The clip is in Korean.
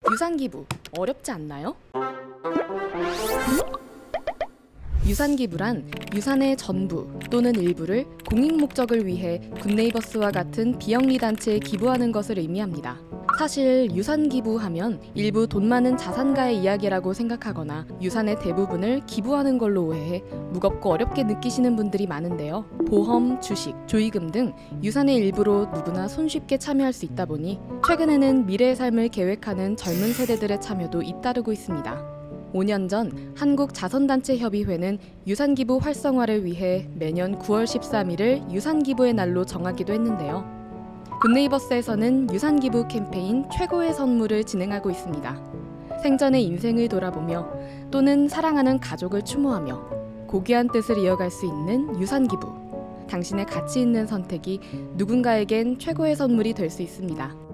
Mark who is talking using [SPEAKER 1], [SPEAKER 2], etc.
[SPEAKER 1] 유산기부 어렵지 않나요? 유산기부란 유산의 전부 또는 일부를 공익 목적을 위해 굿네이버스와 같은 비영리 단체에 기부하는 것을 의미합니다. 사실 유산기부하면 일부 돈 많은 자산가의 이야기라고 생각하거나 유산의 대부분을 기부하는 걸로 오해해 무겁고 어렵게 느끼시는 분들이 많은데요. 보험, 주식, 조의금 등 유산의 일부로 누구나 손쉽게 참여할 수 있다 보니 최근에는 미래의 삶을 계획하는 젊은 세대들의 참여도 잇따르고 있습니다. 5년 전 한국자선단체협의회는 유산기부 활성화를 위해 매년 9월 13일을 유산기부의 날로 정하기도 했는데요. 굿네이버스에서는 유산기부 캠페인 최고의 선물을 진행하고 있습니다. 생전의 인생을 돌아보며 또는 사랑하는 가족을 추모하며 고귀한 뜻을 이어갈 수 있는 유산기부. 당신의 가치 있는 선택이 누군가에겐 최고의 선물이 될 수 있습니다.